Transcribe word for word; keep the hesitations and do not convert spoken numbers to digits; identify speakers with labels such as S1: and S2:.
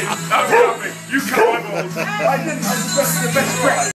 S1: me. That was me. You cut my balls.
S2: I didn't. I was the best, the best